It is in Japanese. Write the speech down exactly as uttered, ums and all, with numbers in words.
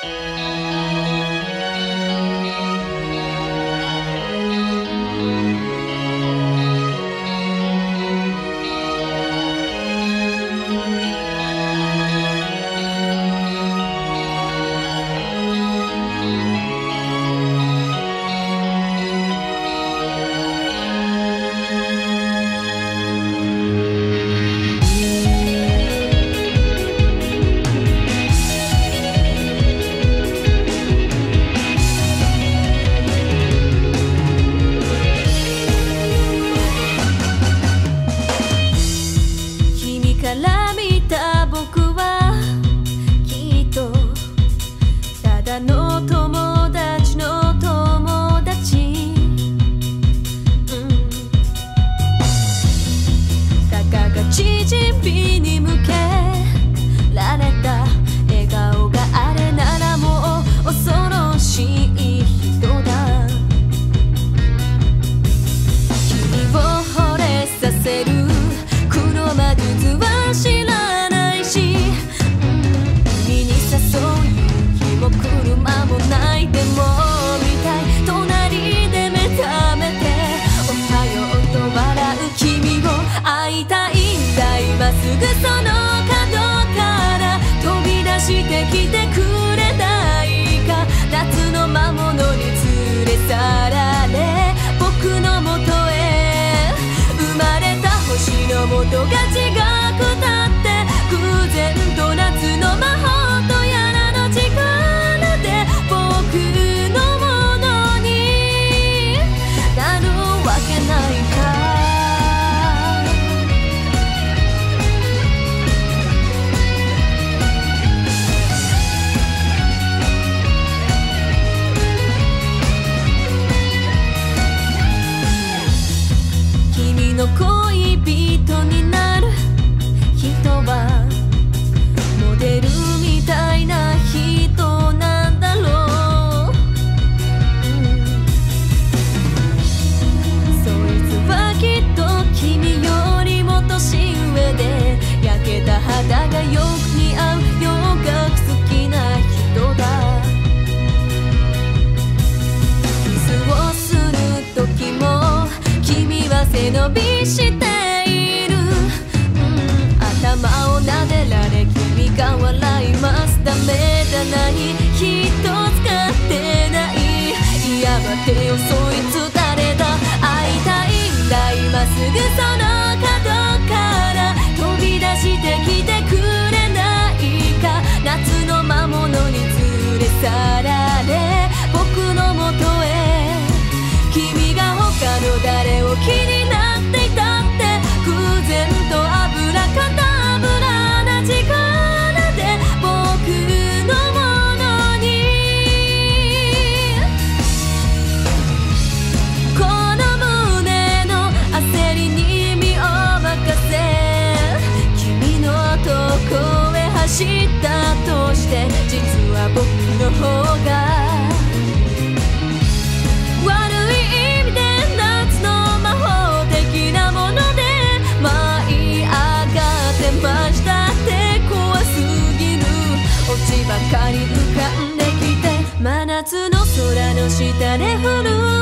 から見た僕はきっとただの友達の友達、うん、たかが縮みに向けられた笑顔があれならもう恐ろしい人だ。君を惚れさせる黒魔術は知らないし、海に誘う日も車もないでも見たい、隣で目覚めておはようと笑う君を会いたいんだ。今すぐその角から飛び出してきてくれないか。夏の魔物に連れ去られ僕のもとへ生まれた星の元が違くたって偶然と夏の魔法とやらの力で僕のものになるわけないか。君の恋人になる人はモデルみたいな人なんだろう、うん、そいつはきっと君よりも年上で焼けた肌がよく似合う洋楽好きな人だ。キスをする時も君は背伸びしている、頭を撫でられ君が笑います。ダメだ何一つ使ってない、いや待てよそいつ誰だ。会いたいんだ今すぐその角から飛び出してきてくれないか。夏の魔物に連れ去られ僕のもとへ、君が他の誰を気になっていたって偶然と油かたぶらな力で僕のものに、この胸の焦りに身を任せ君のとこへ走ったとして、実は僕の方が落ちばかり浮かんできて真夏の空の下で降る